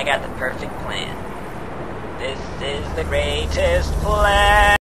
I got the perfect plan. This is the greatest plan.